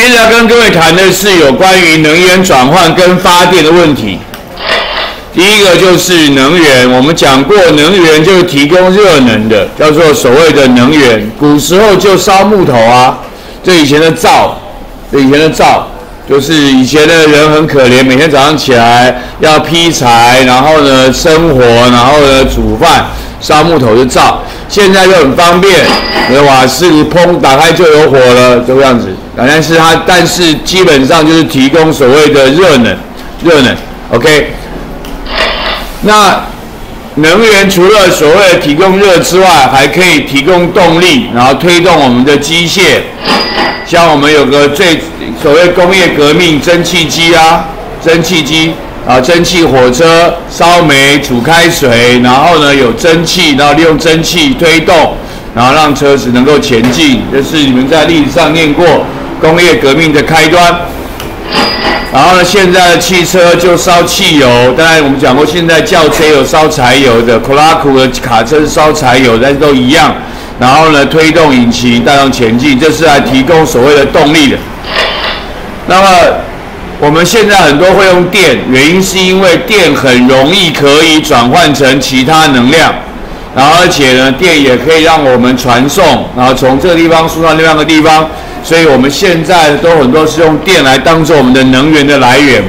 接着要跟各位谈的是有关于能源转换跟发电的问题。第一个就是能源，我们讲过，能源就是提供热能的，叫做所谓的能源。古时候就烧木头啊，这以前的灶，就是以前的人很可怜，每天早上起来要劈柴，然后呢生火，然后呢煮饭，烧木头就灶。现在就很方便，瓦斯炉砰打开就有火了，就这样子。但是基本上就是提供所谓的热能 ，OK。那能源除了所谓的提供热之外，还可以提供动力，然后推动我们的机械。像我们有个所谓工业革命蒸汽机啊，蒸汽火车烧煤煮开水，然后呢有蒸汽，然后利用蒸汽推动，然后让车子能够前进。这是你们在历史上念过工业革命的开端。然后呢，现在的汽车就烧汽油，当然我们讲过，现在轿车有烧柴油的，库拉库的卡车是烧柴油，但是都一样。然后呢，推动引擎带动前进，这是来提供所谓的动力的。那么我们现在很多会用电，原因是因为电很容易可以转换成其他能量，然后而且呢，电也可以让我们传送，然后从这个地方输到另外一个地方。所以我们现在都很多是用电来当做我们的能源的来源。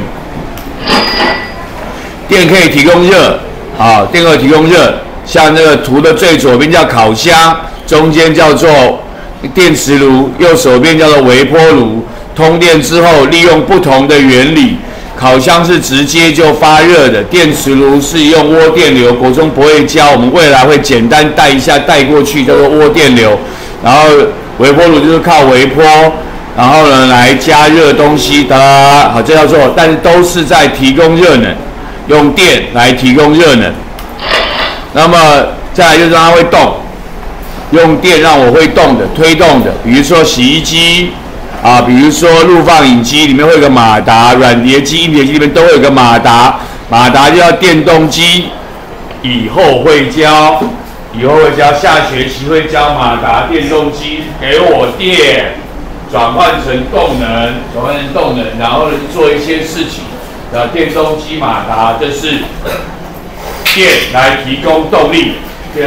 电可以提供热，电可以提供热。像这个图的最左边叫烤箱，中间叫做电磁炉，右手边叫做微波炉。通电之后，利用不同的原理，烤箱是直接就发热的，电磁炉是用涡电流。国中不会教，我们未来会简单带过去，叫做涡电流。然后微波炉就是靠微波，然后呢来加热东西的，好，这叫做，但是都是在提供热能，用电来提供热能。那么再来就是让它会动，用电让我会动的、推动的，比如说洗衣机啊，比如说录放影机里面会有个马达，软碟机、硬碟机里面都会有个马达，马达就叫电动机。以后会教，下学期会教马达电动机给我电，转换成动能，然后呢做一些事情。电动机马达这是电来提供动力，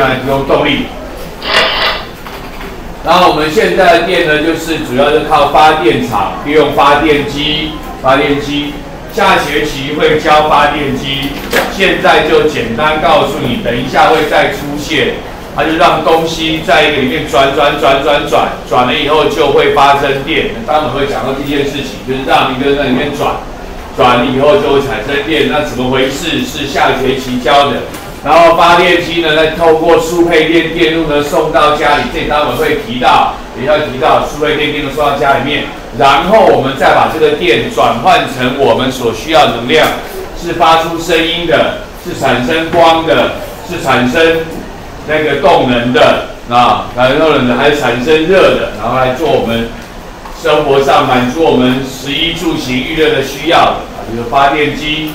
然后我们现在的电呢，就是主要是靠发电厂，利用发电机。下学期会教发电机，现在就简单告诉你，等一下会再出现。它就让东西在一个里面转了以后就会发生电。待会会讲到这件事情，就是让一个在里面转了以后就会产生电。那怎么回事？是下学期教的。然后发电机呢，再透过输配电电路呢送到家里，这待会会提到，输配电电路送到家里面。然后我们再把这个电转换成我们所需要的能量，是发出声音的，是产生光的，是产生那个动能的还是产生热的，然后来做我们生活上满足我们食衣住行娱乐的需要的就是发电机。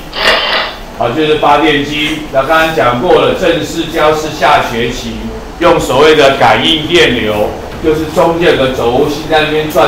那刚才讲过了，正式教是下学期，用所谓的感应电流。就是中间有个轴心在那边转，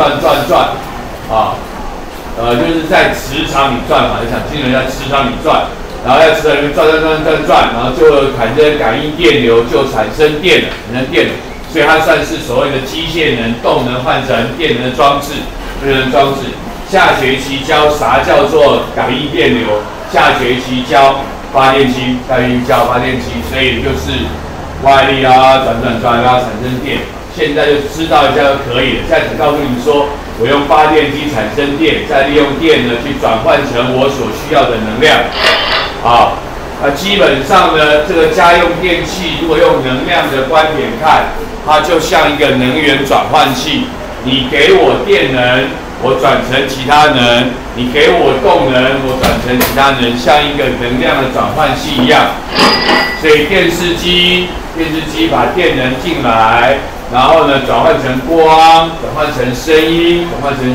就是在磁场里转嘛，就想进入在磁场里转，然后在磁场里面转，然后就产生感应电流，就产生电了，所以它算是所谓的机械能、动能换成电能的装置，下学期教啥叫做感应电流，下学期教发电机，所以就是外力啊，转啊，产生电。现在就知道一下就可以了。现在只告诉你们说，我用发电机产生电，再利用电呢去转换成我所需要的能量。基本上呢，这个家用电器如果用能量的观点看，它就像一个能源转换器。你给我电能，我转成其他能；你给我动能，我转成其他能，像一个能量的转换器一样。所以电视机把电能进来。然后呢，转换成光，转换成声音。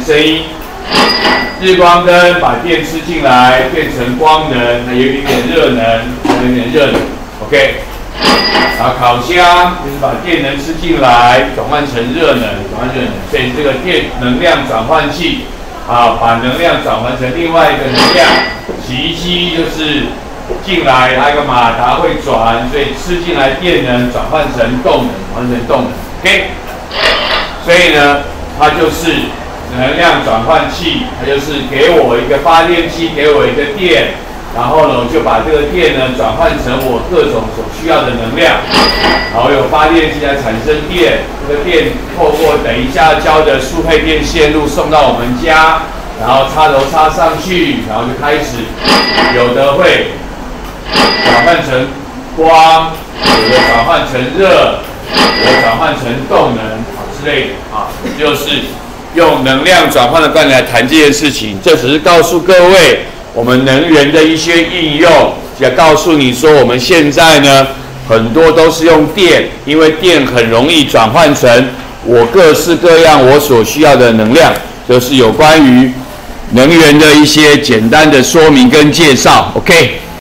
日光灯把电吃进来，变成光能，它有一点热能，OK。 烤箱就是把电能吃进来，转换成热能，所以这个电能量转换器把能量转换成另外一个能量。洗衣机就是进来，它一个马达会转，所以吃进来电能转换成动能，OK。所以呢，它就是能量转换器，它就是给我一个发电机，给我一个电。然后呢，我就把这个电呢转换成我各种所需要的能量，然后有发电机来产生电，这个电透过等一下交的输配电线路送到我们家，然后插头插上去，然后就开始，有的会转换成光，有的转换成热，有的转换成动能之类的就是用能量转换的概念来谈这件事情。这只是告诉各位。我们能源的一些应用，也告诉你说，我们现在呢，很多都是用电，因为电很容易转换成我各式各样我所需要的能量，就是有关于能源的一些简单的说明跟介绍。OK。